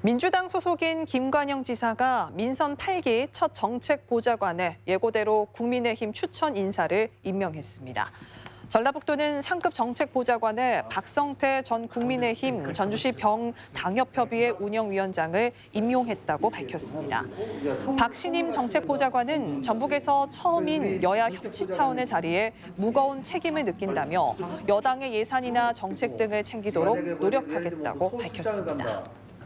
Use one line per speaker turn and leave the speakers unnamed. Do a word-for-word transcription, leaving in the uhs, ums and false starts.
민주당 소속인 김관영 지사가 민선 팔 기 첫 정책보좌관에 예고대로 국민의힘 추천 인사를 임명했습니다. 전라북도는 상급 정책보좌관에 박성태 전 국민의힘 전주시 병당협협의회 운영위원장을 임용했다고 밝혔습니다. 박신임 정책보좌관은 전북에서 처음인 여야 협치 차원의 자리에 무거운 책임을 느낀다며 여당의 예산이나 정책 등을 챙기도록 노력하겠다고 밝혔습니다.